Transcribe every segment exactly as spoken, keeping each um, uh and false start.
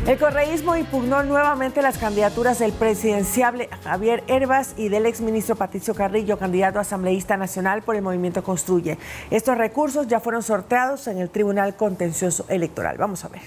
El correísmo impugnó nuevamente las candidaturas del presidenciable Javier Hervas y del exministro Patricio Carrillo, candidato asambleísta nacional por el Movimiento Construye. Estos recursos ya fueron sorteados en el Tribunal Contencioso Electoral. Vamos a ver.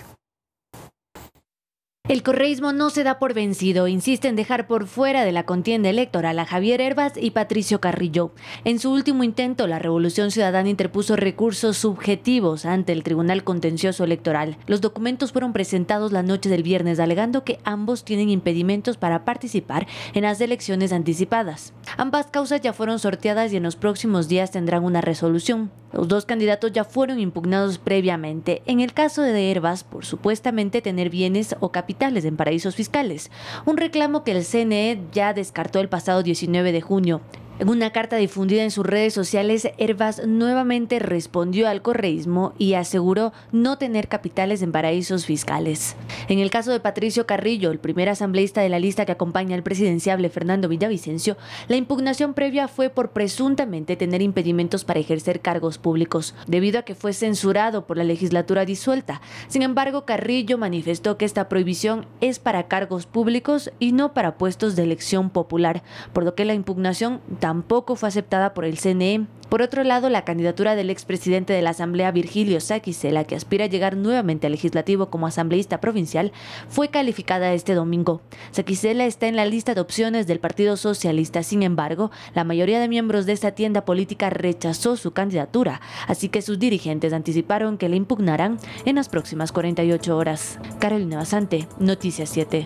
El correísmo no se da por vencido, insiste en dejar por fuera de la contienda electoral a Javier Hervas y Patricio Carrillo. En su último intento, la Revolución Ciudadana interpuso recursos subjetivos ante el Tribunal Contencioso Electoral. Los documentos fueron presentados la noche del viernes, alegando que ambos tienen impedimentos para participar en las elecciones anticipadas. Ambas causas ya fueron sorteadas y en los próximos días tendrán una resolución. Los dos candidatos ya fueron impugnados previamente. En el caso de Hervas, por supuestamente tener bienes o capitales en paraísos fiscales, un reclamo que el C N E ya descartó el pasado diecinueve de junio. En una carta difundida en sus redes sociales, Hervas nuevamente respondió al correísmo y aseguró no tener capitales en paraísos fiscales. En el caso de Patricio Carrillo, el primer asambleísta de la lista que acompaña al presidenciable Fernando Villavicencio, la impugnación previa fue por presuntamente tener impedimentos para ejercer cargos públicos, debido a que fue censurado por la legislatura disuelta. Sin embargo, Carrillo manifestó que esta prohibición es para cargos públicos y no para puestos de elección popular, por lo que la impugnación también tampoco fue aceptada por el C N E. Por otro lado, la candidatura del expresidente de la Asamblea, Virgilio Saquicela, que aspira a llegar nuevamente al legislativo como asambleísta provincial, fue calificada este domingo. Saquicela está en la lista de opciones del Partido Socialista. Sin embargo, la mayoría de miembros de esta tienda política rechazó su candidatura, así que sus dirigentes anticiparon que la impugnarán en las próximas cuarenta y ocho horas. Carolina Basante, Noticias siete.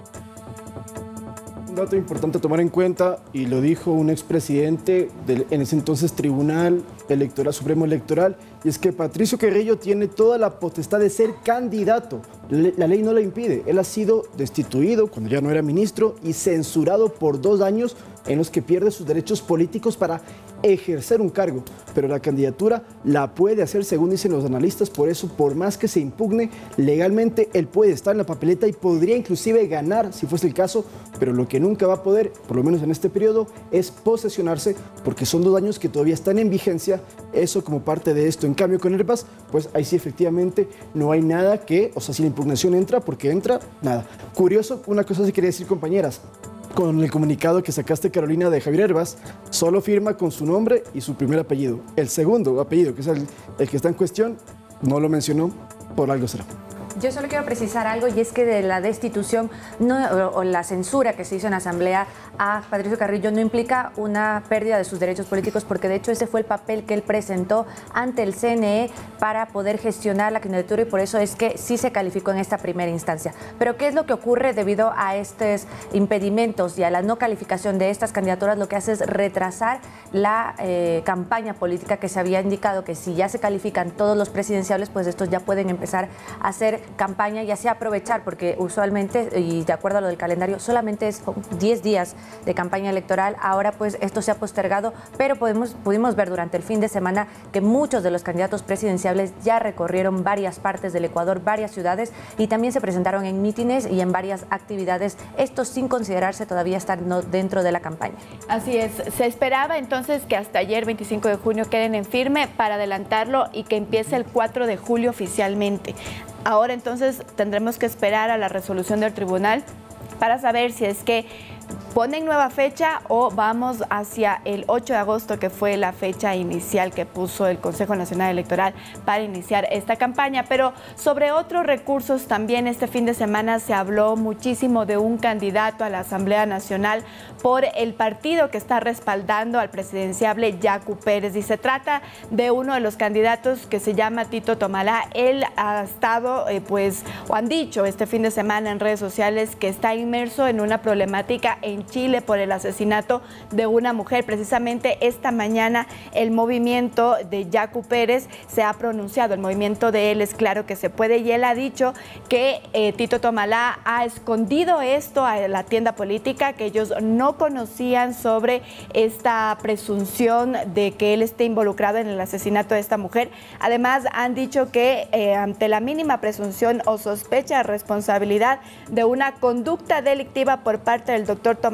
Un dato importante a tomar en cuenta, y lo dijo un expresidente del en ese entonces Tribunal Electoral, Supremo Electoral, y es que Patricio Carrillo tiene toda la potestad de ser candidato. La ley no la impide. Él ha sido destituido cuando ya no era ministro y censurado por dos años en los que pierde sus derechos políticos para ejercer un cargo, pero la candidatura la puede hacer según dicen los analistas. Por eso, por más que se impugne legalmente, él puede estar en la papeleta y podría inclusive ganar si fuese el caso, pero lo que nunca va a poder, por lo menos en este periodo, es posesionarse, porque son dos años que todavía están en vigencia, eso como parte de esto. En cambio con Hervas, pues ahí sí efectivamente no hay nada que, o sea, si la impugnación entra, porque entra, nada. Curioso, una cosa sí quería decir, compañeras, con el comunicado que sacaste, Carolina, de Javier Hervas, solo firma con su nombre y su primer apellido. El segundo apellido, que es el, el que está en cuestión, no lo mencionó, por algo será. Yo solo quiero precisar algo, y es que de la destitución no, o, o la censura que se hizo en la Asamblea a Patricio Carrillo no implica una pérdida de sus derechos políticos, porque de hecho ese fue el papel que él presentó ante el C N E para poder gestionar la candidatura, y por eso es que sí se calificó en esta primera instancia. Pero ¿qué es lo que ocurre debido a estos impedimentos y a la no calificación de estas candidaturas? Lo que hace es retrasar la eh, campaña política, que se había indicado que si ya se califican todos los presidenciables, pues estos ya pueden empezar a hacer campaña y así aprovechar, porque usualmente, y de acuerdo a lo del calendario, solamente es diez días de campaña electoral. Ahora pues esto se ha postergado, pero podemos, pudimos ver durante el fin de semana que muchos de los candidatos presidenciables ya recorrieron varias partes del Ecuador, varias ciudades, y también se presentaron en mítines y en varias actividades, esto sin considerarse todavía estar no dentro de la campaña. Así es, se esperaba entonces que hasta ayer, veinticinco de junio, queden en firme para adelantarlo y que empiece el cuatro de julio oficialmente. Ahora entonces tendremos que esperar a la resolución del tribunal para saber si es que ponen nueva fecha o vamos hacia el ocho de agosto, que fue la fecha inicial que puso el Consejo Nacional Electoral para iniciar esta campaña. Pero sobre otros recursos también este fin de semana se habló muchísimo de un candidato a la Asamblea Nacional por el partido que está respaldando al presidenciable Yacu Pérez, y se trata de uno de los candidatos que se llama Tito Tomalá. Él ha estado, eh, pues, o han dicho este fin de semana en redes sociales que está inmerso en una problemática en Chile por el asesinato de una mujer. Precisamente esta mañana el movimiento de Yacu Pérez se ha pronunciado, el movimiento de Él es Claro que se puede, y él ha dicho que eh, Tito Tomalá ha escondido esto a la tienda política, que ellos no conocían sobre esta presunción de que él esté involucrado en el asesinato de esta mujer. Además, han dicho que eh, ante la mínima presunción o sospecha de responsabilidad de una conducta delictiva por parte del doctor Tomalá,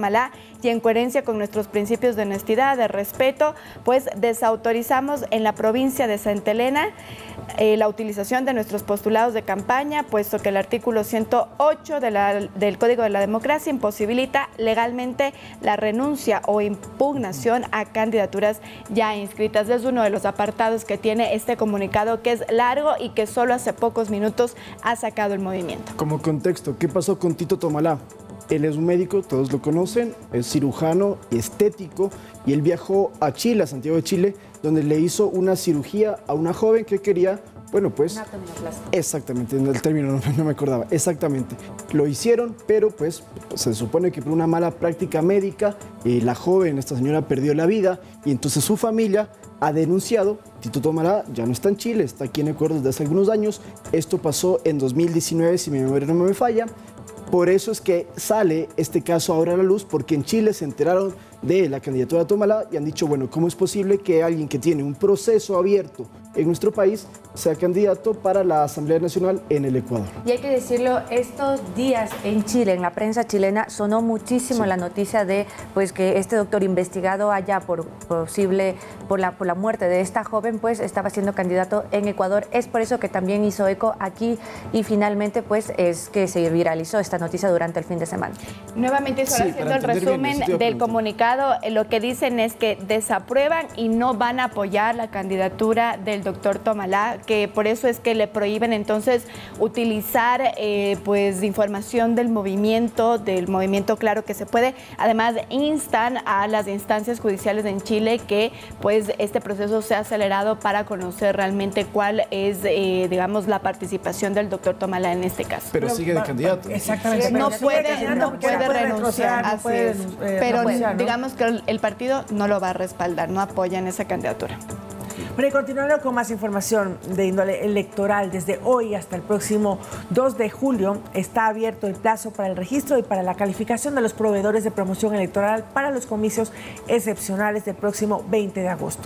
Tomalá y en coherencia con nuestros principios de honestidad, de respeto, pues desautorizamos en la provincia de Santa Elena eh, la utilización de nuestros postulados de campaña, puesto que el artículo ciento ocho de la, del Código de la Democracia imposibilita legalmente la renuncia o impugnación a candidaturas ya inscritas. Es uno de los apartados que tiene este comunicado, que es largo y que solo hace pocos minutos ha sacado el movimiento. Como contexto, ¿qué pasó con Tito Tomalá? Él es un médico, todos lo conocen, es cirujano estético y él viajó a Chile, a Santiago de Chile, donde le hizo una cirugía a una joven que quería, bueno pues... Una abdominoplastia. Exactamente, en el término no, no me acordaba, exactamente. Lo hicieron, pero pues se supone que por una mala práctica médica, eh, la joven, esta señora, perdió la vida y entonces su familia ha denunciado. Tito Tomalá ya no está en Chile, está aquí en Ecuador desde hace algunos años. Esto pasó en dos mil diecinueve, si mi memoria no me falla. Por eso es que sale este caso ahora a la luz, porque en Chile se enteraron de la candidatura de Tomalá y han dicho, bueno, ¿cómo es posible que alguien que tiene un proceso abierto en nuestro país sea candidato para la Asamblea Nacional en el Ecuador? Y hay que decirlo, estos días en Chile, en la prensa chilena, sonó muchísimo sí. la noticia de pues, que este doctor investigado allá por posible, por la, por la muerte de esta joven, pues estaba siendo candidato en Ecuador. Es por eso que también hizo eco aquí y finalmente pues es que se viralizó esta noticia durante el fin de semana. Nuevamente, solo sí, haciendo el resumen bien, del comunicado, lo que dicen es que desaprueban y no van a apoyar la candidatura del doctor Tomalá, que por eso es que le prohíben entonces utilizar eh, pues información del movimiento, del movimiento Claro que se puede. Además, instan a las instancias judiciales en Chile que pues este proceso sea acelerado para conocer realmente cuál es, eh, digamos, la participación del doctor Tomalá en este caso. Pero, pero sigue de candidato. Exactamente. Sí, no, puede, no puede renunciar, no puede, así es. Eh, pero no puede, ¿no? digamos que el partido no lo va a respaldar, no apoya en esa candidatura. Pero y continuando con más información de índole electoral, desde hoy hasta el próximo dos de julio está abierto el plazo para el registro y para la calificación de los proveedores de promoción electoral para los comicios excepcionales del próximo veinte de agosto.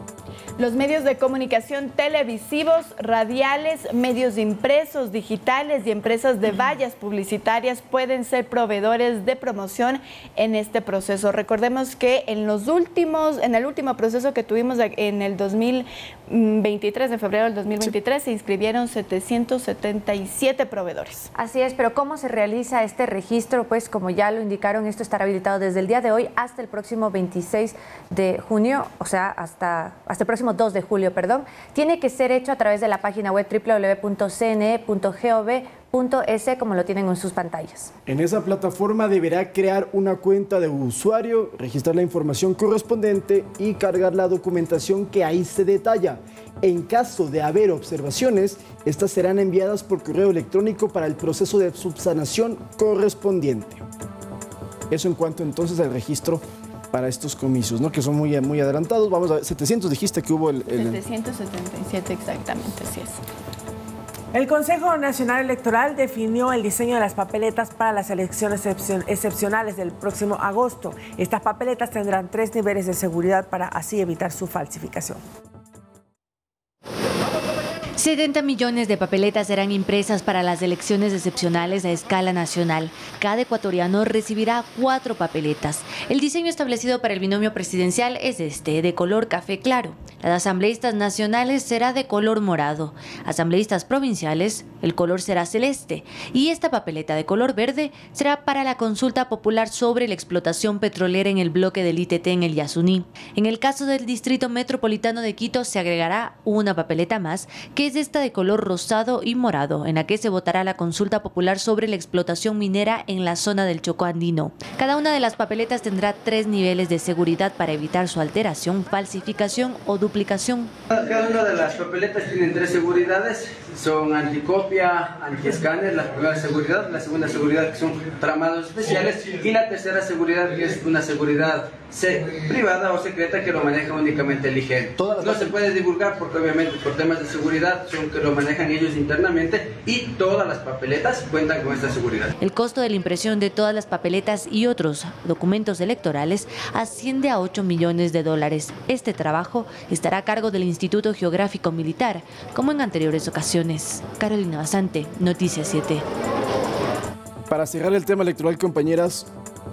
Los medios de comunicación televisivos, radiales, medios impresos, digitales y empresas de vallas publicitarias pueden ser proveedores de promoción en este proceso. Recordemos que en los últimos, en el último proceso que tuvimos en el dos mil veintitrés, de febrero del dos mil veintitrés, se inscribieron setecientos setenta y siete proveedores. Así es, pero ¿cómo se realiza este registro? Pues como ya lo indicaron, esto estará habilitado desde el día de hoy hasta el próximo veintiséis de junio, o sea, hasta, hasta el próximo dos de julio, perdón. Tiene que ser hecho a través de la página web doble u doble u doble u punto c n e punto gov punto es, como lo tienen en sus pantallas. En esa plataforma deberá crear una cuenta de usuario, registrar la información correspondiente y cargar la documentación que ahí se detalla. En caso de haber observaciones, estas serán enviadas por correo electrónico para el proceso de subsanación correspondiente. Eso en cuanto entonces al registro para estos comicios, ¿no? Que son muy, muy adelantados. Vamos a ver, setecientos dijiste que hubo el... el... setecientos setenta y siete exactamente, así es. El Consejo Nacional Electoral definió el diseño de las papeletas para las elecciones excepcionales del próximo agosto. Estas papeletas tendrán tres niveles de seguridad para así evitar su falsificación. setenta millones de papeletas serán impresas para las elecciones excepcionales a escala nacional. Cada ecuatoriano recibirá cuatro papeletas. El diseño establecido para el binomio presidencial es este, de color café claro. Las asambleístas nacionales será de color morado. Asambleístas provinciales, el color será celeste. Y esta papeleta de color verde será para la consulta popular sobre la explotación petrolera en el bloque del I T T en el Yasuní. En el caso del Distrito Metropolitano de Quito se agregará una papeleta más, que es esta de color rosado y morado, en la que se votará la consulta popular sobre la explotación minera en la zona del Chocó andino. Cada una de las papeletas tendrá tres niveles de seguridad para evitar su alteración, falsificación o duplicación. Cada una de las papeletas tienen tres seguridades, son anticopia, antiescáner, la primera seguridad, la segunda seguridad que son tramados especiales y la tercera seguridad que es una seguridad privada o secreta que lo maneja únicamente el I G N. No se puede divulgar porque obviamente por temas de seguridad son que lo manejan ellos internamente y todas las papeletas cuentan con esta seguridad. El costo de la impresión de todas las papeletas y otros documentos electorales asciende a ocho millones de dólares. Este trabajo estará a cargo del Instituto Geográfico Militar, como en anteriores ocasiones. Carolina Basante, Noticias siete. Para cerrar el tema electoral, compañeras,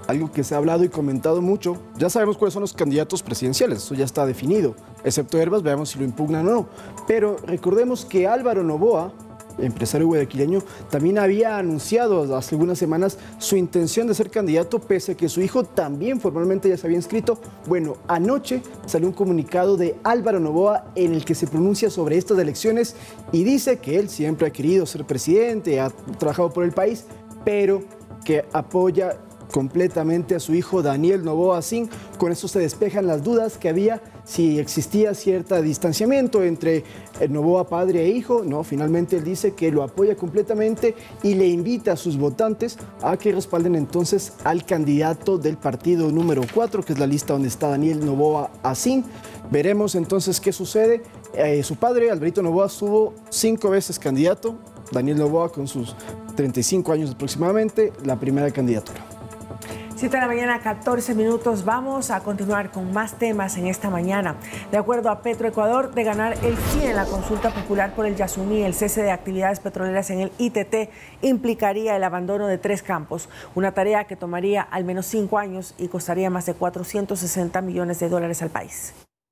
algo que se ha hablado y comentado mucho. Ya sabemos cuáles son los candidatos presidenciales, eso ya está definido, excepto Herbas, veamos si lo impugnan o no. Pero recordemos que Álvaro Noboa, empresario guayaquileño, también había anunciado hace algunas semanas su intención de ser candidato, pese a que su hijo también formalmente ya se había inscrito. Bueno, anoche salió un comunicado de Álvaro Noboa en el que se pronuncia sobre estas elecciones y dice que él siempre ha querido ser presidente, ha trabajado por el país, pero que apoya completamente a su hijo Daniel Noboa Sin. Con esto se despejan las dudas que había si existía cierto distanciamiento entre el Noboa padre e hijo. No, finalmente él dice que lo apoya completamente y le invita a sus votantes a que respalden entonces al candidato del partido número cuatro, que es la lista donde está Daniel Noboa Sin. Veremos entonces qué sucede. Eh, su padre, Alberito Noboa, estuvo cinco veces candidato. Daniel Noboa, con sus treinta y cinco años aproximadamente, la primera candidatura. siete de la mañana, catorce minutos. Vamos a continuar con más temas en esta mañana. De acuerdo a Petroecuador, de ganar el sí en la consulta popular por el Yasuní, el cese de actividades petroleras en el I T T implicaría el abandono de tres campos, una tarea que tomaría al menos cinco años y costaría más de cuatrocientos sesenta millones de dólares al país.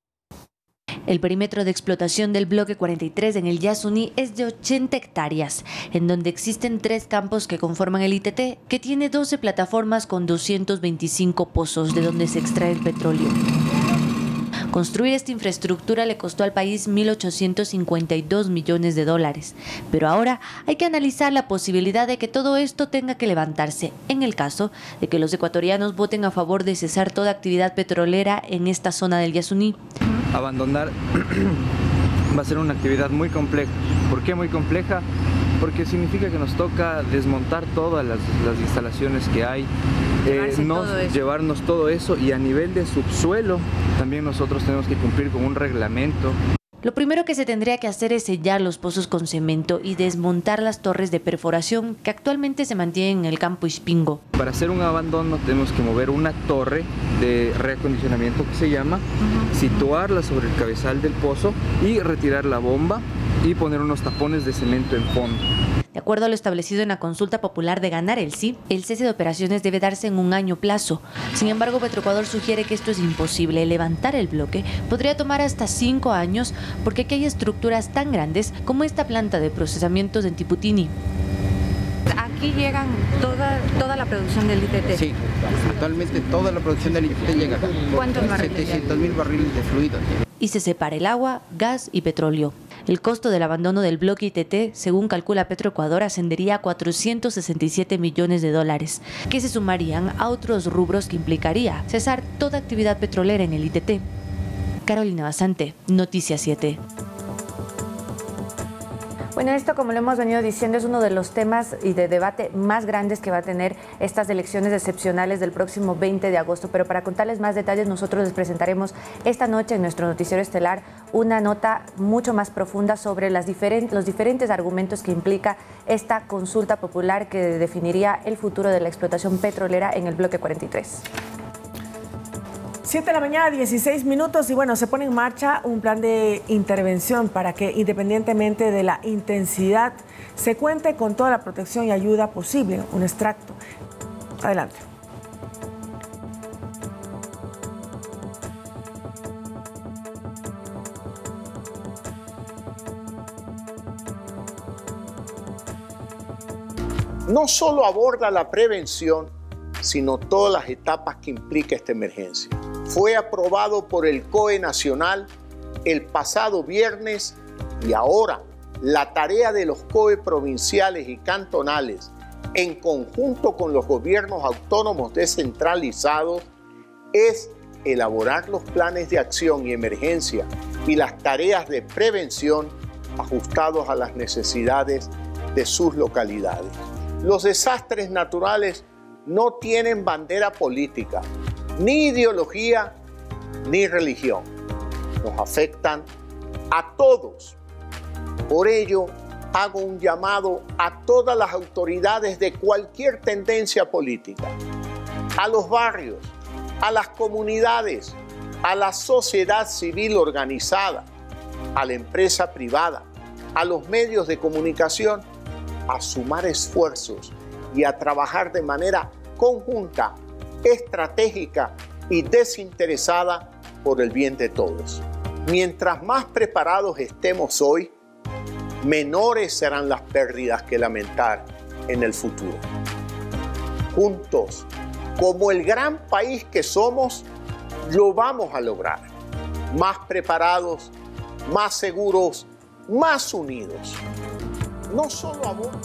El perímetro de explotación del bloque cuarenta y tres en el Yasuní es de ochenta hectáreas, en donde existen tres campos que conforman el I T T, que tiene doce plataformas con doscientos veinticinco pozos de donde se extrae el petróleo. Construir esta infraestructura le costó al país mil ochocientos cincuenta y dos millones de dólares, pero ahora hay que analizar la posibilidad de que todo esto tenga que levantarse, en el caso de que los ecuatorianos voten a favor de cesar toda actividad petrolera en esta zona del Yasuní. Abandonar va a ser una actividad muy compleja. ¿Por qué muy compleja? Porque significa que nos toca desmontar todas las, las instalaciones que hay, eh, nos, todo llevarnos todo eso, y a nivel de subsuelo también nosotros tenemos que cumplir con un reglamento. Lo primero que se tendría que hacer es sellar los pozos con cemento y desmontar las torres de perforación que actualmente se mantienen en el campo Ispingo. Para hacer un abandono tenemos que mover una torre de reacondicionamiento que se llama, uh-huh. situarla sobre el cabezal del pozo y retirar la bomba y poner unos tapones de cemento en fondo. De acuerdo a lo establecido en la consulta popular de ganar el sí, el cese de operaciones debe darse en un año plazo. Sin embargo, Petroecuador sugiere que esto es imposible. Levantar el bloque podría tomar hasta cinco años porque aquí hay estructuras tan grandes como esta planta de procesamiento en Tiputini. Aquí llegan toda, toda la producción del I T T. Sí, actualmente toda la producción del I T T llega acá. ¿Cuántos barriles? setecientos mil barriles de fluido. Y se separa el agua, gas y petróleo. El costo del abandono del bloque I T T, según calcula Petroecuador, ascendería a cuatrocientos sesenta y siete millones de dólares, que se sumarían a otros rubros que implicaría cesar toda actividad petrolera en el I T T. Carolina Basante, Noticias siete. Bueno, esto, como lo hemos venido diciendo, es uno de los temas y de debate más grandes que va a tener estas elecciones excepcionales del próximo veinte de agosto. Pero para contarles más detalles, nosotros les presentaremos esta noche en nuestro noticiero estelar una nota mucho más profunda sobre las diferentes, los diferentes argumentos que implica esta consulta popular que definiría el futuro de la explotación petrolera en el bloque cuarenta y tres. siete de la mañana, dieciséis minutos, y bueno, se pone en marcha un plan de intervención para que, independientemente de la intensidad, se cuente con toda la protección y ayuda posible. Un extracto. Adelante. No solo aborda la prevención, sino todas las etapas que implica esta emergencia. Fue aprobado por el C O E Nacional el pasado viernes y ahora la tarea de los C O E provinciales y cantonales, en conjunto con los gobiernos autónomos descentralizados, es elaborar los planes de acción y emergencia y las tareas de prevención ajustados a las necesidades de sus localidades. Los desastres naturales no tienen bandera política, ni ideología, ni religión. Nos afectan a todos. Por ello, hago un llamado a todas las autoridades de cualquier tendencia política, a los barrios, a las comunidades, a la sociedad civil organizada, a la empresa privada, a los medios de comunicación, a sumar esfuerzos y a trabajar de manera conjunta estratégica y desinteresada por el bien de todos. Mientras más preparados estemos hoy, menores serán las pérdidas que lamentar en el futuro. Juntos, como el gran país que somos, lo vamos a lograr. Más preparados, más seguros, más unidos. No solo a vos.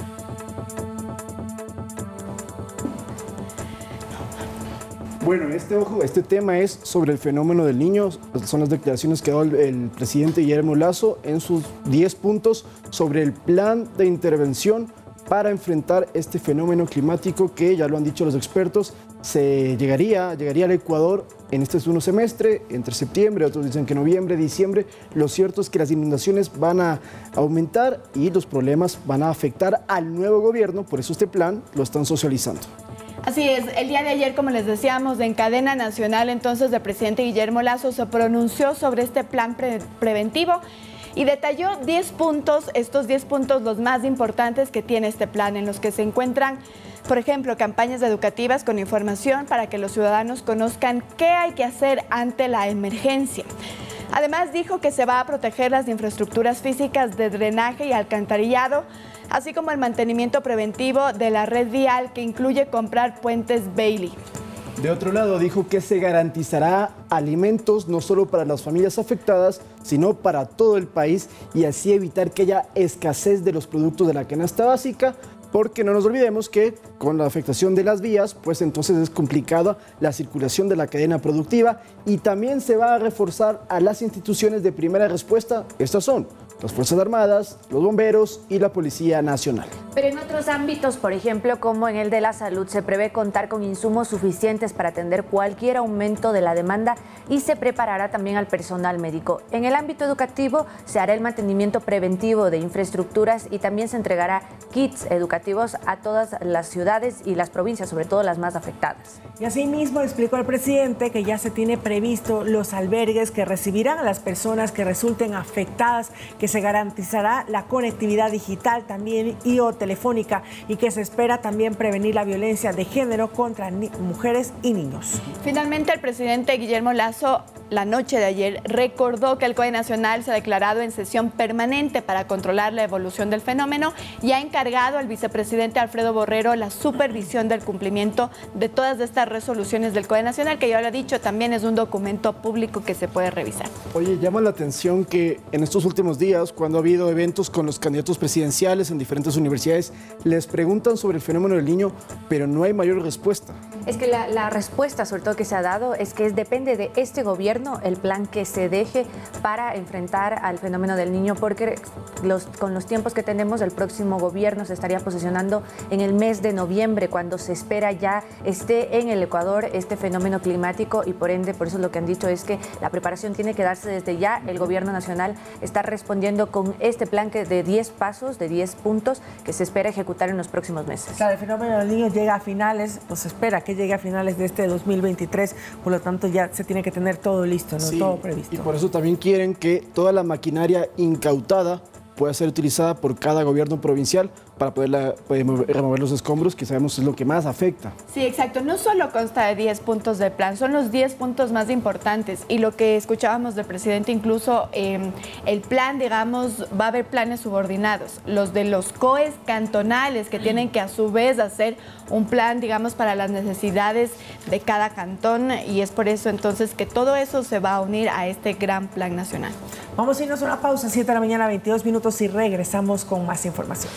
Bueno, este, ojo, este tema es sobre el fenómeno del niño. Son las declaraciones que ha dado el, el presidente Guillermo Lasso en sus diez puntos sobre el plan de intervención para enfrentar este fenómeno climático que, ya lo han dicho los expertos, se llegaría, llegaría al Ecuador en este segundo semestre, entre septiembre, otros dicen que noviembre, diciembre. Lo cierto es que las inundaciones van a aumentar y los problemas van a afectar al nuevo gobierno, por eso este plan lo están socializando. Así es, el día de ayer, como les decíamos, en cadena nacional, entonces, el presidente Guillermo Lasso se pronunció sobre este plan pre preventivo y detalló diez puntos, estos diez puntos los más importantes que tiene este plan, en los que se encuentran, por ejemplo, campañas educativas con información para que los ciudadanos conozcan qué hay que hacer ante la emergencia. Además, dijo que se va a proteger las infraestructuras físicas de drenaje y alcantarillado, así como el mantenimiento preventivo de la red vial, que incluye comprar puentes Bailey. De otro lado, dijo que se garantizará alimentos no solo para las familias afectadas, sino para todo el país, y así evitar que haya escasez de los productos de la canasta básica, porque no nos olvidemos que con la afectación de las vías, pues entonces es complicada la circulación de la cadena productiva, y también se va a reforzar a las instituciones de primera respuesta. Estas son las Fuerzas Armadas, los bomberos y la Policía Nacional. Pero en otros ámbitos, por ejemplo, como en el de la salud, se prevé contar con insumos suficientes para atender cualquier aumento de la demanda y se preparará también al personal médico. En el ámbito educativo, se hará el mantenimiento preventivo de infraestructuras y también se entregará kits educativos a todas las ciudades y las provincias, sobre todo las más afectadas. Y asimismo explicó el presidente que ya se tiene previsto los albergues que recibirán a las personas que resulten afectadas, que se garantizará la conectividad digital también y o telefónica, y que se espera también prevenir la violencia de género contra mujeres y niños. Finalmente, el presidente Guillermo Lasso, la noche de ayer, recordó que el COE Nacional se ha declarado en sesión permanente para controlar la evolución del fenómeno y ha encargado al vicepresidente Alfredo Borrero la supervisión del cumplimiento de todas estas resoluciones del COE Nacional, que ya lo he dicho, también es un documento público que se puede revisar. Oye, llama la atención que en estos últimos días, cuando ha habido eventos con los candidatos presidenciales en diferentes universidades, les preguntan sobre el fenómeno del niño, pero no hay mayor respuesta. Es que la, la respuesta, sobre todo, que se ha dado es que es, depende de este gobierno el plan que se deje para enfrentar al fenómeno del niño, porque los, con los tiempos que tenemos, el próximo gobierno se estaría posicionando en el mes de noviembre, cuando se espera ya esté en el Ecuador este fenómeno climático, y por ende, por eso lo que han dicho es que la preparación tiene que darse desde ya. El gobierno nacional está respondiendo con este plan que de diez pasos, de diez puntos, que se espera ejecutar en los próximos meses. Claro, el fenómeno del niño llega a finales, pues se espera que llegue a finales de este dos mil veintitrés, por lo tanto ya se tiene que tener todo listo, ¿no? Sí, todo previsto. Y por eso también quieren que toda la maquinaria incautada pueda ser utilizada por cada gobierno provincial para poder, poder remover los escombros, que sabemos es lo que más afecta. Sí, exacto. No solo consta de diez puntos del plan, son los diez puntos más importantes. Y lo que escuchábamos del presidente, incluso eh, el plan, digamos, va a haber planes subordinados. Los de los COEs cantonales, que tienen que a su vez hacer un plan, digamos, para las necesidades de cada cantón. Y es por eso entonces que todo eso se va a unir a este gran plan nacional. Vamos a irnos a una pausa, siete de la mañana, veintidós minutos, y regresamos con más información.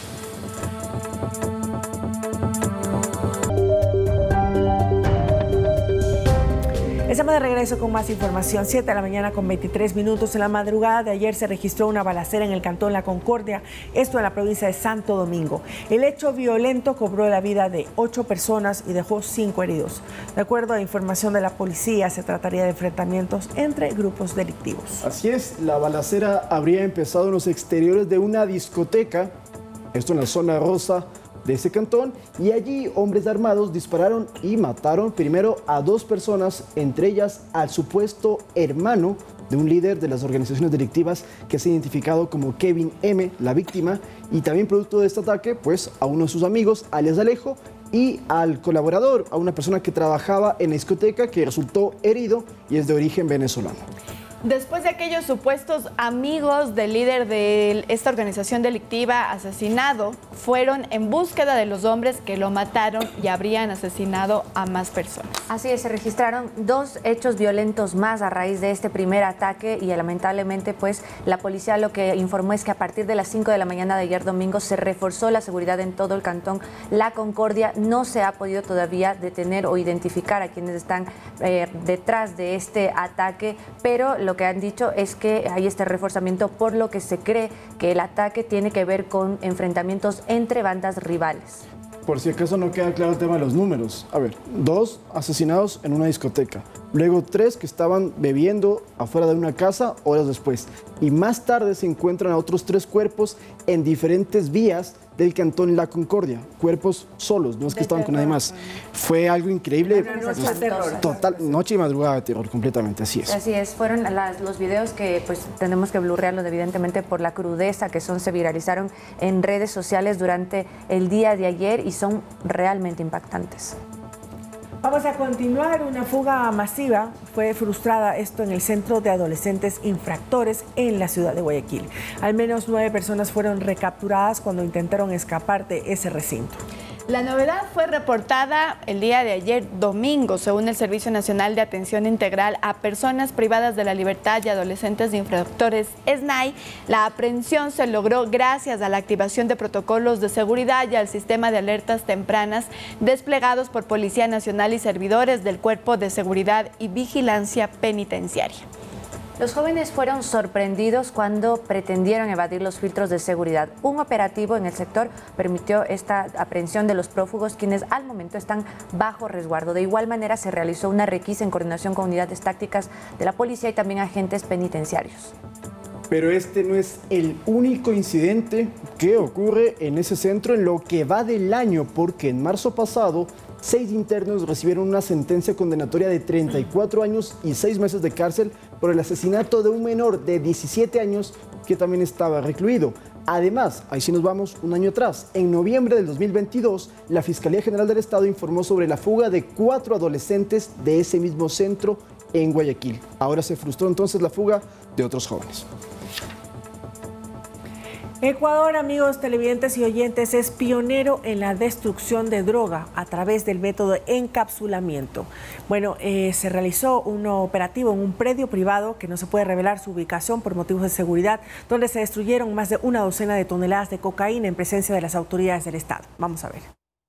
Estamos de regreso con más información, siete de la mañana con veintitrés minutos. En la madrugada de ayer se registró una balacera en el cantón La Concordia, esto en la provincia de Santo Domingo. El hecho violento cobró la vida de ocho personas y dejó cinco heridos. De acuerdo a información de la policía, se trataría de enfrentamientos entre grupos delictivos. Así es, la balacera habría empezado en los exteriores de una discoteca, esto en la zona rosa de ese cantón, y allí hombres armados dispararon y mataron primero a dos personas, entre ellas al supuesto hermano de un líder de las organizaciones delictivas que se ha identificado como Kevin M., la víctima, y también producto de este ataque, pues a uno de sus amigos, alias Alejo, y al colaborador, a una persona que trabajaba en la discoteca que resultó herido y es de origen venezolano. Después de aquellos supuestos amigos del líder de esta organización delictiva asesinado, fueron en búsqueda de los hombres que lo mataron y habrían asesinado a más personas. Así es, se registraron dos hechos violentos más a raíz de este primer ataque y lamentablemente pues la policía lo que informó es que a partir de las cinco de la mañana de ayer domingo se reforzó la seguridad en todo el cantón La Concordia. No se ha podido todavía detener o identificar a quienes están eh, detrás de este ataque, pero lo Lo que han dicho es que hay este reforzamiento, por lo que se cree que el ataque tiene que ver con enfrentamientos entre bandas rivales. Por si acaso no queda claro el tema de los números. A ver, dos asesinados en una discoteca. Luego tres que estaban bebiendo afuera de una casa horas después. Y más tarde se encuentran a otros tres cuerpos en diferentes vías del cantón La Concordia. Cuerpos solos, no es que de estaban terror. Con nadie más. Fue algo increíble. Noche de terror. Total, noche y madrugada de terror, completamente, así es. Así es, fueron las, los videos que pues tenemos que blurrearlos evidentemente por la crudeza que son, se viralizaron en redes sociales durante el día de ayer y son realmente impactantes. Vamos a continuar. Una fuga masiva fue frustrada, esto en el Centro de Adolescentes Infractores en la ciudad de Guayaquil. Al menos nueve personas fueron recapturadas cuando intentaron escapar de ese recinto. La novedad fue reportada el día de ayer domingo, según el Servicio Nacional de Atención Integral a Personas Privadas de la Libertad y Adolescentes de Infractores, S N A I. La aprehensión se logró gracias a la activación de protocolos de seguridad y al sistema de alertas tempranas desplegados por Policía Nacional y servidores del Cuerpo de Seguridad y Vigilancia Penitenciaria. Los jóvenes fueron sorprendidos cuando pretendieron evadir los filtros de seguridad. Un operativo en el sector permitió esta aprehensión de los prófugos, quienes al momento están bajo resguardo. De igual manera, se realizó una requisa en coordinación con unidades tácticas de la policía y también agentes penitenciarios. Pero este no es el único incidente que ocurre en ese centro en lo que va del año, porque en marzo pasado seis internos recibieron una sentencia condenatoria de treinta y cuatro años y seis meses de cárcel por el asesinato de un menor de diecisiete años que también estaba recluido. Además, ahí sí nos vamos un año atrás. En noviembre del dos mil veintidós, la Fiscalía General del Estado informó sobre la fuga de cuatro adolescentes de ese mismo centro en Guayaquil. Ahora se frustró entonces la fuga de otros jóvenes. Ecuador, amigos televidentes y oyentes, es pionero en la destrucción de droga a través del método de encapsulamiento. Bueno, eh, se realizó un operativo en un predio privado que no se puede revelar su ubicación por motivos de seguridad, donde se destruyeron más de una docena de toneladas de cocaína en presencia de las autoridades del Estado. Vamos a ver.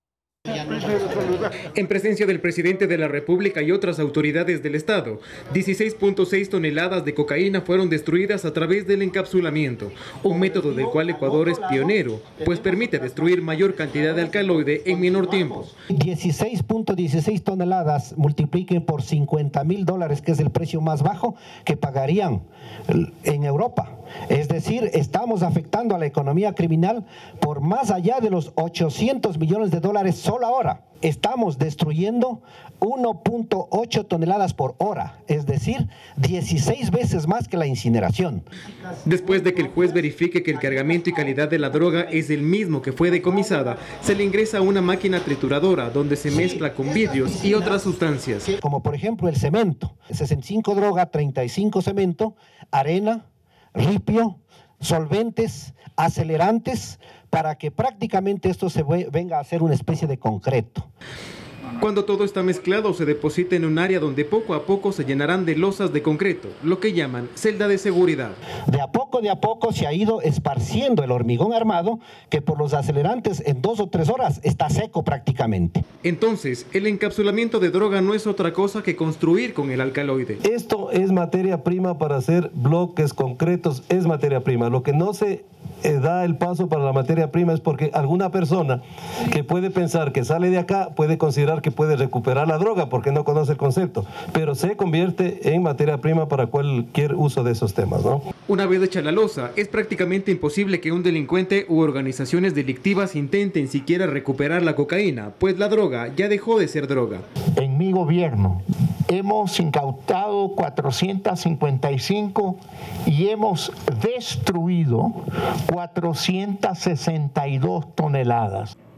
En presencia del presidente de la República y otras autoridades del Estado, dieciséis punto seis toneladas de cocaína fueron destruidas a través del encapsulamiento, un método del cual Ecuador es pionero, pues permite destruir mayor cantidad de alcaloide en menor tiempo. dieciséis punto dieciséis toneladas multipliquen por cincuenta mil dólares, que es el precio más bajo que pagarían en Europa. Es decir, estamos afectando a la economía criminal por más allá de los ochocientos millones de dólares solo ahora. Estamos destruyendo uno punto ocho toneladas por hora, es decir, dieciséis veces más que la incineración. Después de que el juez verifique que el cargamento y calidad de la droga es el mismo que fue decomisada, se le ingresa a una máquina trituradora donde se mezcla con vidrios y otras sustancias. Como por ejemplo el cemento, sesenta y cinco droga, treinta y cinco cemento, arena, ripio, solventes, acelerantes, para que prácticamente esto se venga a ser una especie de concreto. Cuando todo está mezclado, se deposita en un área donde poco a poco se llenarán de losas de concreto, lo que llaman celda de seguridad. De a poco, de a poco se ha ido esparciendo el hormigón armado, que por los acelerantes en dos o tres horas está seco prácticamente. Entonces, el encapsulamiento de droga no es otra cosa que construir con el alcaloide. Esto es materia prima para hacer bloques concretos, es materia prima. Lo que no se eh, da el paso para la materia prima es porque alguna persona que puede pensar que sale de acá puede considerar que puede recuperar la droga porque no conoce el concepto, pero se convierte en materia prima para cualquier uso de esos temas, ¿no? Una vez hecha la losa, es prácticamente imposible que un delincuente u organizaciones delictivas intenten siquiera recuperar la cocaína, pues la droga ya dejó de ser droga. En mi gobierno hemos incautado cuatrocientos cincuenta y cinco y hemos destruido cuatrocientas sesenta y dos toneladas.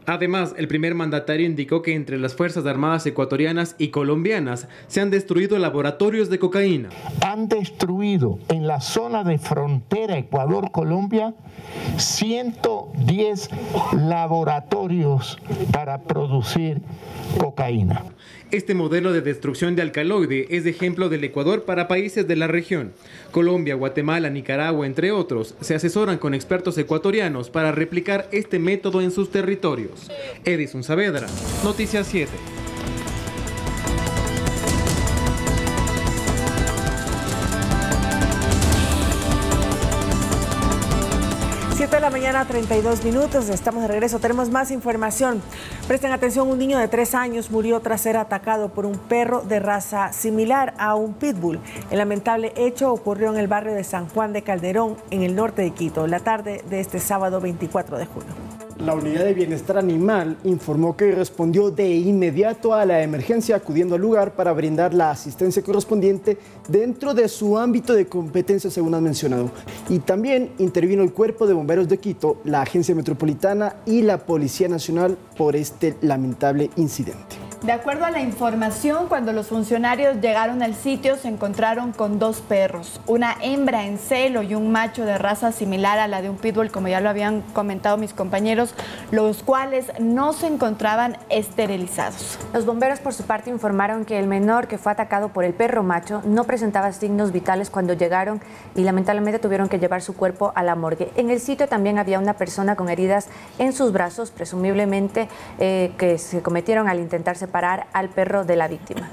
Además, el primer mandatario indicó que entre las Fuerzas Armadas ecuatorianas y colombianas se han destruido laboratorios de cocaína. Han destruido en la zona de frontera Ecuador-Colombia ciento diez laboratorios para producir cocaína. Este modelo de destrucción de alcaloide es ejemplo del Ecuador para países de la región. Colombia, Guatemala, Nicaragua, entre otros, se asesoran con expertos ecuatorianos para replicar este método en sus territorios. Edison Saavedra, Noticias siete. siete de la mañana, treinta y dos minutos, estamos de regreso, tenemos más información. Presten atención, un niño de tres años murió tras ser atacado por un perro de raza similar a un pitbull. El lamentable hecho ocurrió en el barrio de San Juan de Calderón, en el norte de Quito, la tarde de este sábado veinticuatro de junio. La Unidad de Bienestar Animal informó que respondió de inmediato a la emergencia, acudiendo al lugar para brindar la asistencia correspondiente dentro de su ámbito de competencia, según han mencionado. Y también intervino el Cuerpo de Bomberos de Quito, la Agencia Metropolitana y la Policía Nacional por este lamentable incidente. De acuerdo a la información, cuando los funcionarios llegaron al sitio se encontraron con dos perros, una hembra en celo y un macho de raza similar a la de un pitbull, como ya lo habían comentado mis compañeros, los cuales no se encontraban esterilizados. Los bomberos, por su parte, informaron que el menor que fue atacado por el perro macho no presentaba signos vitales cuando llegaron y lamentablemente tuvieron que llevar su cuerpo a la morgue. En el sitio también había una persona con heridas en sus brazos, presumiblemente eh, que se cometieron al intentar separar al perro de la víctima.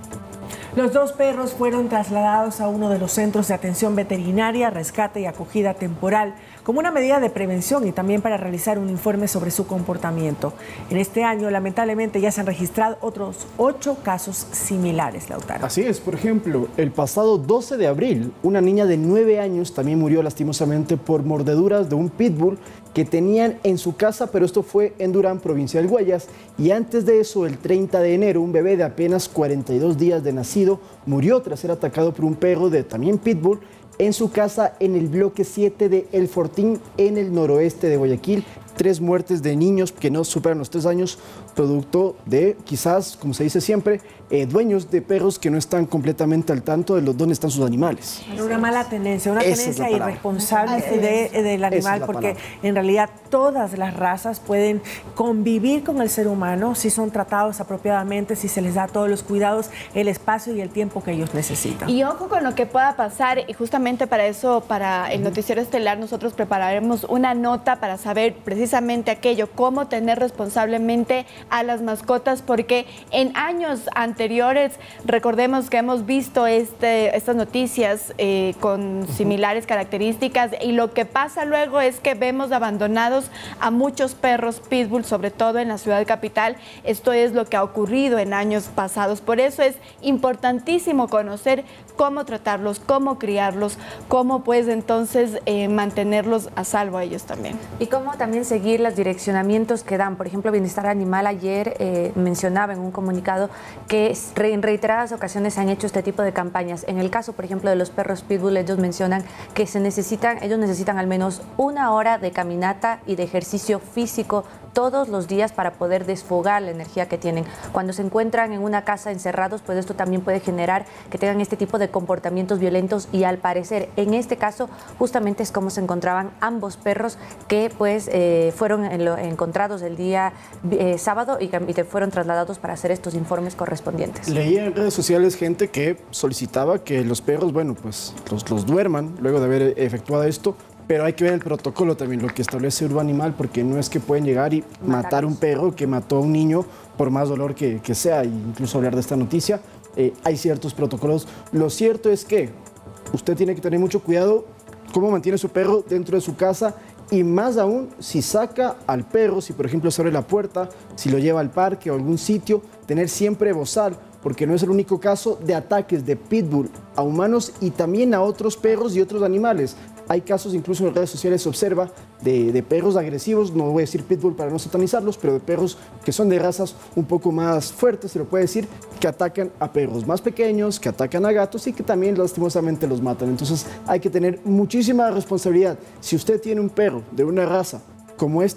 Los dos perros fueron trasladados a uno de los centros de atención veterinaria, rescate y acogida temporal, como una medida de prevención y también para realizar un informe sobre su comportamiento. En este año, lamentablemente, ya se han registrado otros ocho casos similares, Lautaro. Así es, por ejemplo, el pasado doce de abril, una niña de nueve años también murió lastimosamente por mordeduras de un pitbull que tenían en su casa, pero esto fue en Durán, provincia del Guayas. Y antes de eso, el treinta de enero, un bebé de apenas cuarenta y dos días de nacido murió tras ser atacado por un perro de también pitbull en su casa en el bloque siete de El Fortín, en el noroeste de Guayaquil. Tres muertes de niños que no superan los tres años, producto de, quizás, como se dice siempre, eh, dueños de perros que no están completamente al tanto de los, dónde están sus animales. Una mala tenencia, una Esa tenencia es irresponsable de, del animal, porque palabra. En realidad todas las razas pueden convivir con el ser humano si son tratados apropiadamente, si se les da todos los cuidados, el espacio y el tiempo que ellos necesitan. Y ojo con lo que pueda pasar, y justamente para eso, para el Noticiero Estelar, nosotros prepararemos una nota para saber precisamente Precisamente aquello, cómo tener responsablemente a las mascotas, porque en años anteriores, recordemos que hemos visto este, estas noticias eh, con similares características, y lo que pasa luego es que vemos abandonados a muchos perros pitbull, sobre todo en la ciudad capital. Esto es lo que ha ocurrido en años pasados. Por eso es importantísimo conocer cómo tratarlos, cómo criarlos, cómo pues entonces eh, mantenerlos a salvo a ellos también. Y cómo también seguir los direccionamientos que dan. Por ejemplo, Bienestar Animal ayer eh, mencionaba en un comunicado que en reiteradas ocasiones se han hecho este tipo de campañas. En el caso, por ejemplo, de los perros pitbull, ellos mencionan que se necesitan, ellos necesitan al menos una hora de caminata y de ejercicio físico todos los días para poder desfogar la energía que tienen. Cuando se encuentran en una casa encerrados, pues esto también puede generar que tengan este tipo de comportamientos violentos, y al parecer, en este caso, justamente es como se encontraban ambos perros que pues eh, fueron en lo, encontrados el día eh, sábado y, y fueron trasladados para hacer estos informes correspondientes. Leía en redes sociales gente que solicitaba que los perros, bueno, pues los, los duerman luego de haber efectuado esto. Pero hay que ver el protocolo también, lo que establece Urba Animal, porque no es que pueden llegar y matar, matar a un perro que mató a un niño, por más dolor que, que sea, e incluso hablar de esta noticia. Eh, hay ciertos protocolos. Lo cierto es que usted tiene que tener mucho cuidado cómo mantiene su perro dentro de su casa, y más aún si saca al perro, si por ejemplo se abre la puerta, si lo lleva al parque o algún sitio, tener siempre bozal, porque no es el único caso de ataques de pitbull a humanos y también a otros perros y otros animales. Hay casos, incluso en redes sociales se observa, de, de perros agresivos, no voy a decir pitbull para no satanizarlos, pero de perros que son de razas un poco más fuertes, se lo puede decir, que atacan a perros más pequeños, que atacan a gatos y que también lastimosamente los matan. Entonces hay que tener muchísima responsabilidad. Si usted tiene un perro de una raza como estas,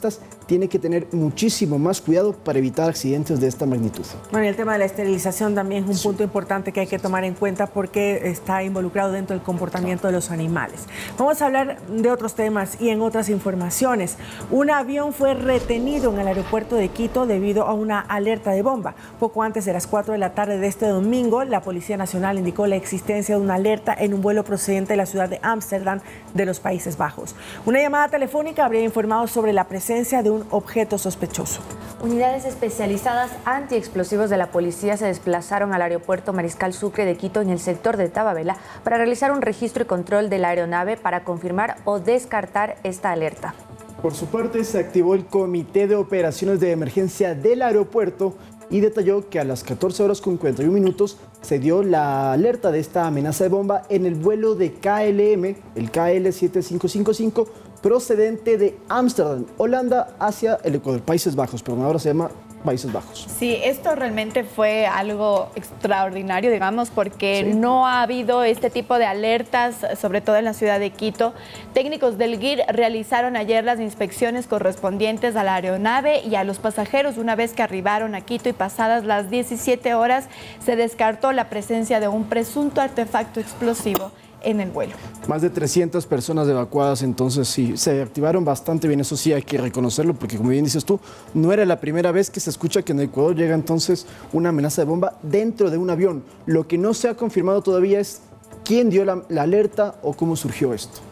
tiene que tener muchísimo más cuidado para evitar accidentes de esta magnitud. Bueno, y el tema de la esterilización también es un punto importante que hay que tomar en cuenta porque está involucrado dentro del comportamiento de los animales. Vamos a hablar de otros temas y en otras informaciones. Un avión fue retenido en el aeropuerto de Quito debido a una alerta de bomba. Poco antes de las cuatro de la tarde de este domingo, la Policía Nacional indicó la existencia de una alerta en un vuelo procedente de la ciudad de Ámsterdam de los Países Bajos. Una llamada telefónica habría informado sobre la presencia de un objeto sospechoso. Unidades especializadas antiexplosivos de la policía se desplazaron al aeropuerto Mariscal Sucre de Quito en el sector de Tababela para realizar un registro y control de la aeronave para confirmar o descartar esta alerta. Por su parte, se activó el Comité de Operaciones de Emergencia del aeropuerto y detalló que a las catorce horas con cuarenta y un minutos se dio la alerta de esta amenaza de bomba en el vuelo de K L M, el K L siete cinco cinco cinco, procedente de Ámsterdam, Holanda, hacia el Ecuador, Países Bajos, pero ahora se llama Países Bajos. Sí, esto realmente fue algo extraordinario, digamos, porque sí. no ha habido este tipo de alertas, sobre todo en la ciudad de Quito. Técnicos del G I R realizaron ayer las inspecciones correspondientes a la aeronave y a los pasajeros. Una vez que arribaron a Quito y pasadas las diecisiete horas, se descartó la presencia de un presunto artefacto explosivo en el vuelo. Más de trescientas personas evacuadas, entonces sí, se activaron bastante bien, eso sí hay que reconocerlo, porque como bien dices tú, no era la primera vez que se escucha que en Ecuador llega entonces una amenaza de bomba dentro de un avión. Lo que no se ha confirmado todavía es quién dio la, la alerta o cómo surgió esto.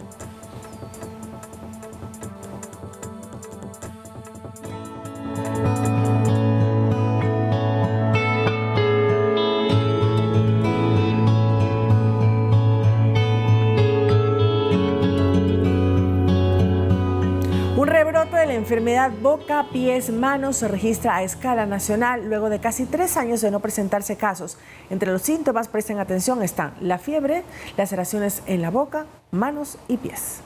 La enfermedad boca, pies, manos se registra a escala nacional luego de casi tres años de no presentarse casos. Entre los síntomas, presten atención, están la fiebre, laceraciones en la boca, manos y pies.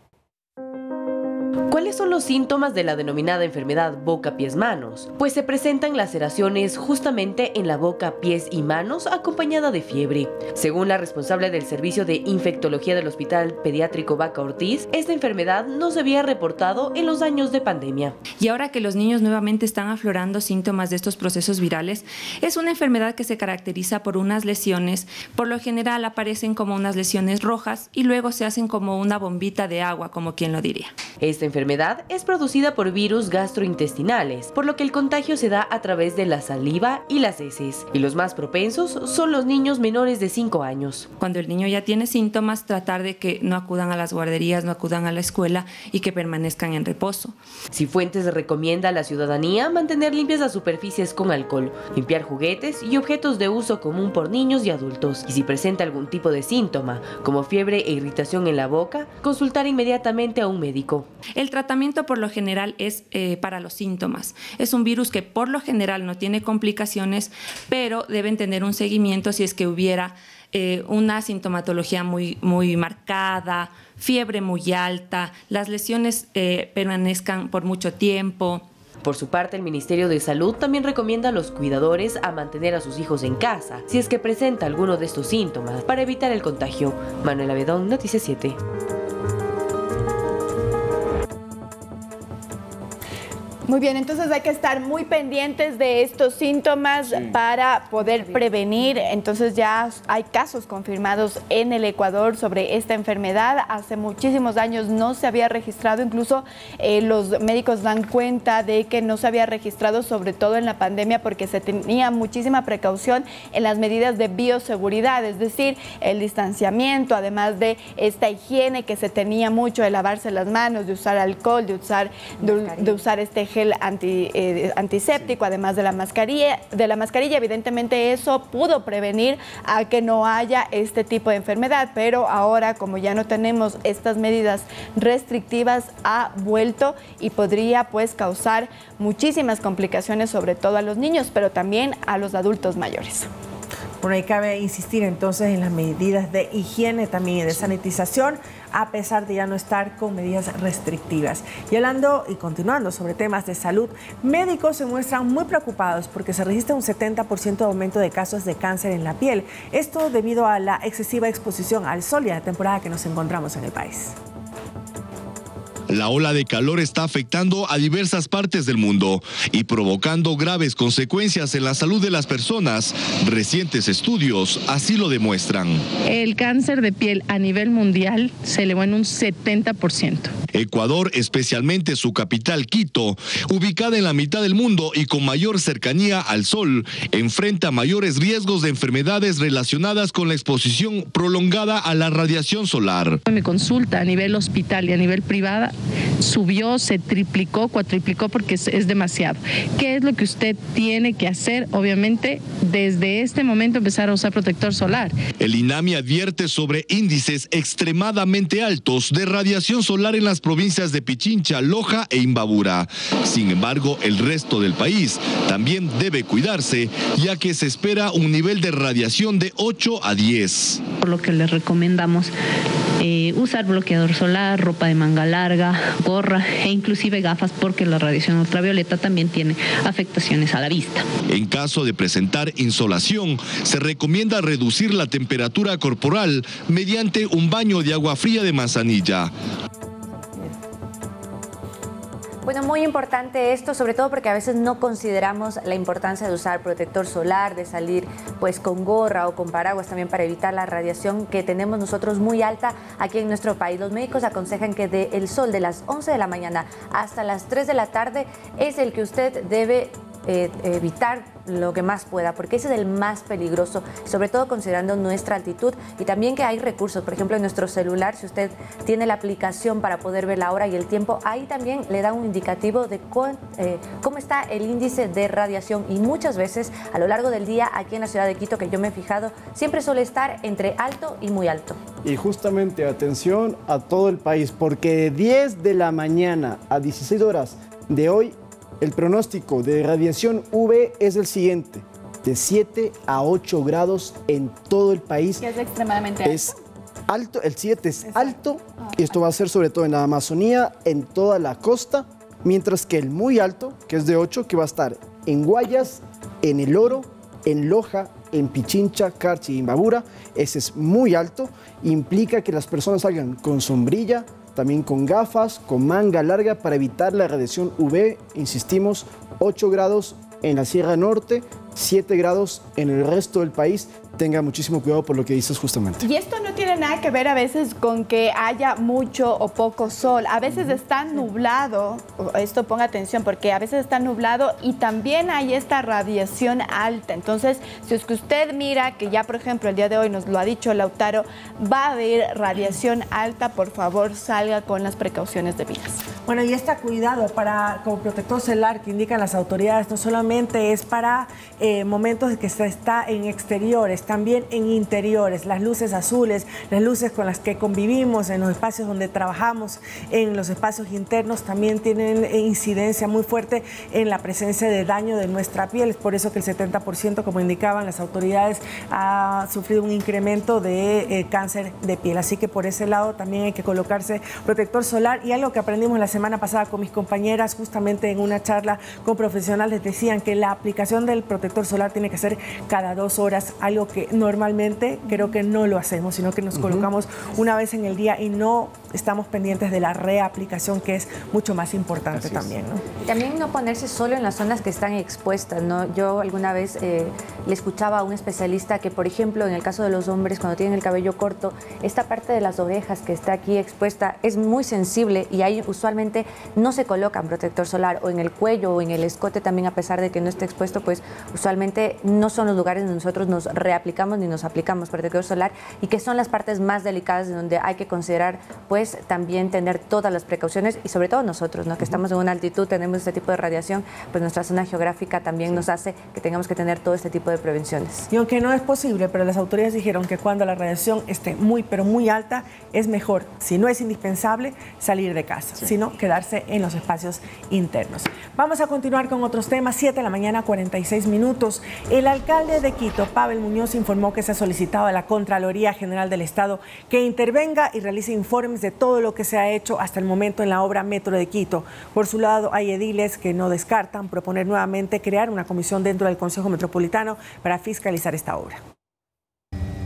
¿Cuáles son los síntomas de la denominada enfermedad boca, pies, manos? Pues se presentan laceraciones justamente en la boca, pies y manos acompañada de fiebre. Según la responsable del servicio de infectología del Hospital Pediátrico Vaca Ortiz, esta enfermedad no se había reportado en los años de pandemia. Y ahora que los niños nuevamente están aflorando síntomas de estos procesos virales, es una enfermedad que se caracteriza por unas lesiones, por lo general aparecen como unas lesiones rojas y luego se hacen como una bombita de agua, como quien lo diría. Esta enfermedad enfermedad es producida por virus gastrointestinales, por lo que el contagio se da a través de la saliva y las heces, y los más propensos son los niños menores de cinco años. Cuando el niño ya tiene síntomas, tratar de que no acudan a las guarderías, no acudan a la escuela y que permanezcan en reposo. Cifuentes recomienda a la ciudadanía mantener limpias las superficies con alcohol, limpiar juguetes y objetos de uso común por niños y adultos, y si presenta algún tipo de síntoma, como fiebre e irritación en la boca, consultar inmediatamente a un médico. El tratamiento por lo general es eh, para los síntomas. Es un virus que por lo general no tiene complicaciones, pero deben tener un seguimiento si es que hubiera eh, una sintomatología muy, muy marcada, fiebre muy alta, las lesiones eh, permanezcan por mucho tiempo. Por su parte, el Ministerio de Salud también recomienda a los cuidadores a mantener a sus hijos en casa si es que presenta alguno de estos síntomas para evitar el contagio. Manuel Avedón, Noticias siete. Muy bien, entonces hay que estar muy pendientes de estos síntomas sí. para poder prevenir. Entonces ya hay casos confirmados en el Ecuador sobre esta enfermedad. Hace muchísimos años no se había registrado, incluso eh, los médicos dan cuenta de que no se había registrado, sobre todo en la pandemia, porque se tenía muchísima precaución en las medidas de bioseguridad, es decir, el distanciamiento, además de esta higiene que se tenía mucho de lavarse las manos, de usar alcohol, de usar, de, de usar este gel anti, eh, antiséptico, además de la mascarilla, de la mascarilla. Evidentemente eso pudo prevenir a que no haya este tipo de enfermedad, pero ahora, como ya no tenemos estas medidas restrictivas, ha vuelto y podría pues causar muchísimas complicaciones, sobre todo a los niños, pero también a los adultos mayores. Bueno, ahí cabe insistir entonces en las medidas de higiene también y de sanitización, a pesar de ya no estar con medidas restrictivas. Y hablando y continuando sobre temas de salud, médicos se muestran muy preocupados porque se registra un setenta por ciento de aumento de casos de cáncer en la piel. Esto debido a la excesiva exposición al sol y a la temporada que nos encontramos en el país. La ola de calor está afectando a diversas partes del mundo y provocando graves consecuencias en la salud de las personas. Recientes estudios así lo demuestran. El cáncer de piel a nivel mundial se elevó en un setenta por ciento. Ecuador, especialmente su capital Quito, ubicada en la mitad del mundo y con mayor cercanía al sol, enfrenta mayores riesgos de enfermedades relacionadas con la exposición prolongada a la radiación solar. Mi consulta a nivel hospital y a nivel privada subió, se triplicó, cuatriplicó porque es, es demasiado. ¿Qué es lo que usted tiene que hacer? Obviamente, desde este momento empezar a usar protector solar. El INAMI advierte sobre índices extremadamente altos de radiación solar en las provincias de Pichincha, Loja e Imbabura. Sin embargo, el resto del país también debe cuidarse, ya que se espera un nivel de radiación de ocho a diez. Por lo que les recomendamos eh, usar bloqueador solar, ropa de manga larga, gorra e inclusive gafas, porque la radiación ultravioleta también tiene afectaciones a la vista. En caso de presentar insolación, se recomienda reducir la temperatura corporal mediante un baño de agua fría de manzanilla. Bueno, muy importante esto, sobre todo porque a veces no consideramos la importancia de usar protector solar, de salir pues con gorra o con paraguas también para evitar la radiación que tenemos nosotros muy alta aquí en nuestro país. Los médicos aconsejan que de el sol de las once de la mañana hasta las tres de la tarde es el que usted debe Eh, evitar lo que más pueda, porque ese es el más peligroso, sobre todo considerando nuestra altitud y también que hay recursos. Por ejemplo, en nuestro celular, si usted tiene la aplicación para poder ver la hora y el tiempo, ahí también le da un indicativo de cu- eh, cómo está el índice de radiación, y muchas veces a lo largo del día aquí en la ciudad de Quito, que yo me he fijado, siempre suele estar entre alto y muy alto. Y justamente atención a todo el país, porque de diez de la mañana a dieciséis horas de hoy, el pronóstico de radiación U V es el siguiente: de siete a ocho grados en todo el país. Que es extremadamente alto. Es alto, el siete es alto, y esto va a ser sobre todo en la Amazonía, en toda la costa, mientras que el muy alto, que es de ocho, que va a estar en Guayas, en El Oro, en Loja, en Pichincha, Carchi y Imbabura. Ese es muy alto, implica que las personas salgan con sombrilla, también con gafas, con manga larga para evitar la radiación U V. Insistimos, ocho grados en la Sierra Norte, siete grados en el resto del país. Tenga muchísimo cuidado por lo que dices justamente. Y esto no tiene nada que ver a veces con que haya mucho o poco sol. A veces está nublado, esto ponga atención, porque a veces está nublado y también hay esta radiación alta. Entonces, si es que usted mira que ya, por ejemplo, el día de hoy nos lo ha dicho Lautaro, va a haber radiación alta, por favor salga con las precauciones debidas. Bueno, y este cuidado para como protector solar que indican las autoridades no solamente es para eh, momentos en que se está en exteriores, también en interiores. Las luces azules, las luces con las que convivimos en los espacios donde trabajamos, en los espacios internos, también tienen incidencia muy fuerte en la presencia de daño de nuestra piel. Es por eso que el setenta por ciento, como indicaban las autoridades, ha sufrido un incremento de eh, cáncer de piel. Así que por ese lado también hay que colocarse protector solar. Y algo que aprendimos la semana pasada con mis compañeras, justamente en una charla con profesionales, decían que la aplicación del protector solar tiene que ser cada dos horas, algo que normalmente creo que no lo hacemos, sino que nos colocamos una vez en el día y no estamos pendientes de la reaplicación, que es mucho más importante también, ¿no? Y también no ponerse solo en las zonas que están expuestas, ¿no? Yo alguna vez eh, le escuchaba a un especialista que, por ejemplo, en el caso de los hombres, cuando tienen el cabello corto, esta parte de las orejas que está aquí expuesta es muy sensible y ahí usualmente no se colocan protector solar, o en el cuello o en el escote también, a pesar de que no esté expuesto, pues usualmente no son los lugares donde nosotros nos reaplicamos ni nos aplicamos protector solar, y que son las partes más delicadas en donde hay que considerar pues también tener todas las precauciones, y sobre todo nosotros, ¿no? Que estamos en una altitud, tenemos este tipo de radiación, pues nuestra zona geográfica también sí. nos hace que tengamos que tener todo este tipo de prevenciones. Y aunque no es posible, pero las autoridades dijeron que cuando la radiación esté muy pero muy alta, es mejor, si no es indispensable, salir de casa, sí. sino quedarse en los espacios internos. Vamos a continuar con otros temas. Siete de la mañana, cuarenta y seis minutos. El alcalde de Quito, Pavel Muñoz, informó que se ha solicitado a la Contraloría General del Estado que intervenga y realice informes de todo lo que se ha hecho hasta el momento en la obra Metro de Quito. Por su lado, hay ediles que no descartan proponer nuevamente crear una comisión dentro del Consejo Metropolitano para fiscalizar esta obra.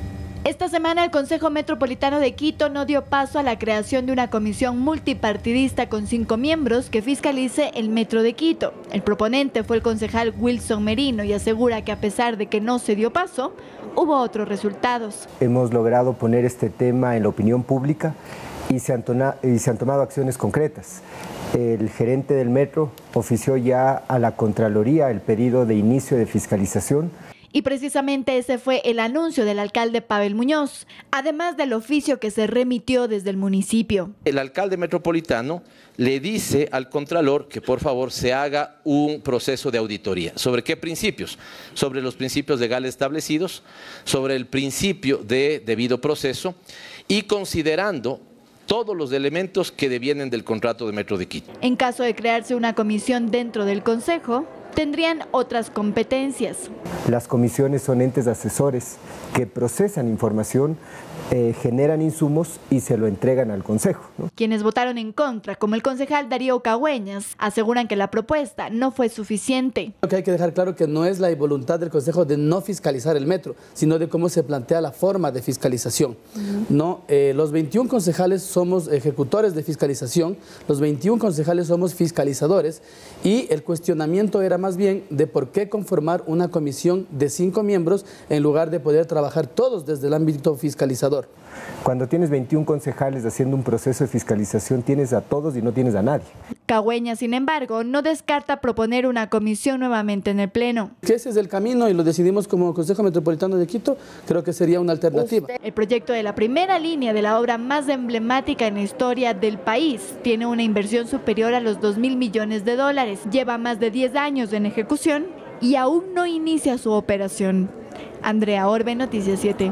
Esta semana el Consejo Metropolitano de Quito no dio paso a la creación de una comisión multipartidista con cinco miembros que fiscalice el Metro de Quito. El proponente fue el concejal Wilson Merino y asegura que a pesar de que no se dio paso, hubo otros resultados. Hemos logrado poner este tema en la opinión pública y se han, y se han tomado acciones concretas. El gerente del Metro ofició ya a la Contraloría el pedido de inicio de fiscalización. Y precisamente ese fue el anuncio del alcalde Pavel Muñoz, además del oficio que se remitió desde el municipio. El alcalde metropolitano le dice al Contralor que por favor se haga un proceso de auditoría. ¿Sobre qué principios? Sobre los principios legales establecidos, sobre el principio de debido proceso y considerando todos los elementos que devienen del contrato de Metro de Quito. En caso de crearse una comisión dentro del Consejo, tendrían otras competencias. Las comisiones son entes asesores que procesan información, eh, generan insumos y se lo entregan al Consejo, ¿no? Quienes votaron en contra, como el concejal Darío Cagüeñas, aseguran que la propuesta no fue suficiente. Lo que hay que dejar claro que no es la voluntad del Consejo de no fiscalizar el metro, sino de cómo se plantea la forma de fiscalización. Uh-huh. No, eh, los veintiún concejales somos ejecutores de fiscalización, los veintiún concejales somos fiscalizadores y el cuestionamiento era más bien de por qué conformar una comisión de cinco miembros en lugar de poder trabajar todos desde el ámbito fiscalizador. Cuando tienes veintiún concejales haciendo un proceso de fiscalización, tienes a todos y no tienes a nadie. Cagüeñas, sin embargo, no descarta proponer una comisión nuevamente en el Pleno. Que ese es el camino y lo decidimos como Consejo Metropolitano de Quito, creo que sería una alternativa. El proyecto de la primera línea de la obra más emblemática en la historia del país tiene una inversión superior a los dos mil millones de dólares. Lleva más de diez años en ejecución y aún no inicia su operación. Andrea Orbe, Noticias siete.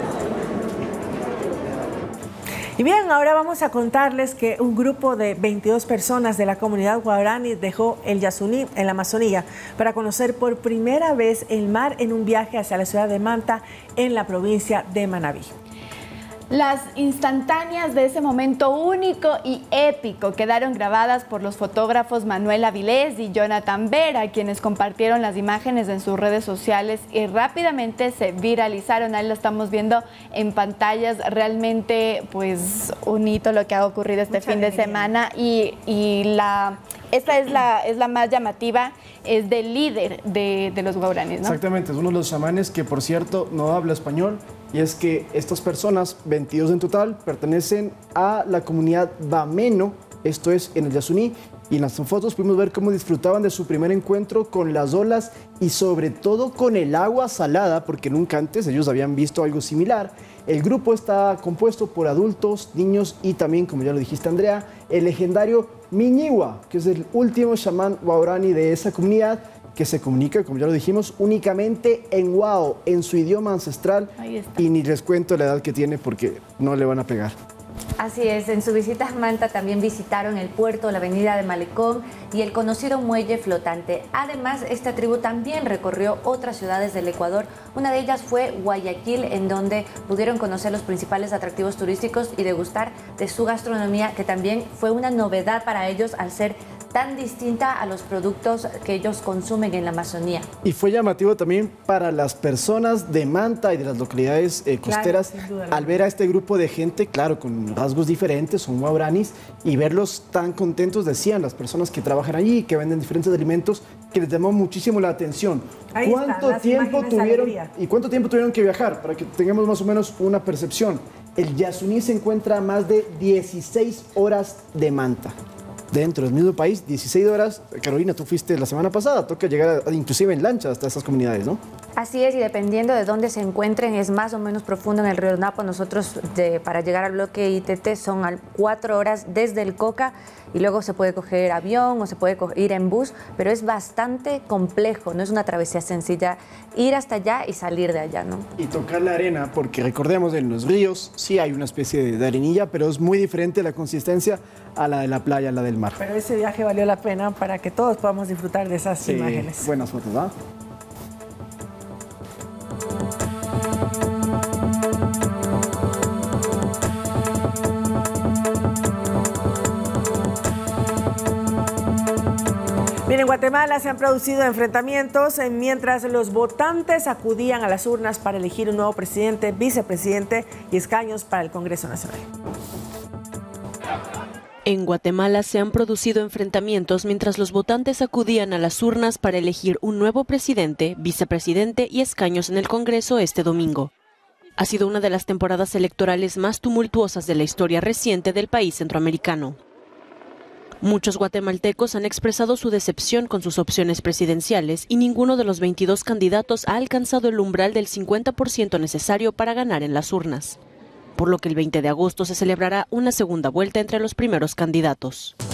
Y bien, ahora vamos a contarles que un grupo de veintidós personas de la comunidad guaraní dejó el Yasuní en la Amazonía para conocer por primera vez el mar en un viaje hacia la ciudad de Manta en la provincia de Manabí. Las instantáneas de ese momento único y épico quedaron grabadas por los fotógrafos Manuel Avilés y Jonathan Vera, quienes compartieron las imágenes en sus redes sociales y rápidamente se viralizaron. Ahí lo estamos viendo en pantallas, realmente pues un hito lo que ha ocurrido este Mucha fin alegría. de semana y, y la... Esta es la, es la más llamativa, es del líder de, de los guaraníes, ¿no? Exactamente, es uno de los chamanes que, por cierto, no habla español. Y es que estas personas, veintidós en total, pertenecen a la comunidad Bameno, esto es en el Yasuní. Y en las fotos pudimos ver cómo disfrutaban de su primer encuentro con las olas y sobre todo con el agua salada, porque nunca antes ellos habían visto algo similar. El grupo está compuesto por adultos, niños y también, como ya lo dijiste Andrea, el legendario Miñigua, que es el último chamán guaraní de esa comunidad, que se comunica, como ya lo dijimos, únicamente en Wao, en su idioma ancestral. Ahí está. Y ni les cuento la edad que tiene porque no le van a pegar. Así es, en su visita a Manta también visitaron el puerto, la avenida de Malecón y el conocido muelle flotante. Además, esta tribu también recorrió otras ciudades del Ecuador. Una de ellas fue Guayaquil, en donde pudieron conocer los principales atractivos turísticos y degustar de su gastronomía, que también fue una novedad para ellos al ser tan distinta a los productos que ellos consumen en la Amazonía. Y fue llamativo también para las personas de Manta y de las localidades eh, costeras, claro, al ver a este grupo de gente, claro, con rasgos diferentes, son guaraníes, y verlos tan contentos, decían las personas que trabajan allí, que venden diferentes alimentos, que les llamó muchísimo la atención. Ahí ¿Cuánto está, tiempo tuvieron y cuánto tiempo tuvieron que viajar? Para que tengamos más o menos una percepción. El Yasuní se encuentra a más de dieciséis horas de Manta. Dentro del mismo país, dieciséis horas. Carolina, tú fuiste la semana pasada, toca llegar a, inclusive en lancha hasta esas comunidades, ¿no? Así es, y dependiendo de dónde se encuentren, es más o menos profundo en el río Napo. Nosotros, de, para llegar al bloque I T T, son cuatro horas desde el Coca, y luego se puede coger avión o se puede ir en bus, pero es bastante complejo, no es una travesía sencilla ir hasta allá y salir de allá, ¿no? Y tocar la arena, porque recordemos, en los ríos sí hay una especie de arenilla, pero es muy diferente la consistencia a la de la playa, a la del mar. Pero ese viaje valió la pena para que todos podamos disfrutar de esas sí, imágenes. Buenas fotos, ¿ah? Miren, en Guatemala se han producido enfrentamientos mientras los votantes acudían a las urnas para elegir un nuevo presidente, vicepresidente y escaños para el Congreso Nacional. En Guatemala se han producido enfrentamientos mientras los votantes acudían a las urnas para elegir un nuevo presidente, vicepresidente y escaños en el Congreso este domingo. Ha sido una de las temporadas electorales más tumultuosas de la historia reciente del país centroamericano. Muchos guatemaltecos han expresado su decepción con sus opciones presidenciales y ninguno de los veintidós candidatos ha alcanzado el umbral del cincuenta por ciento necesario para ganar en las urnas, por lo que el veinte de agosto se celebrará una segunda vuelta entre los primeros candidatos.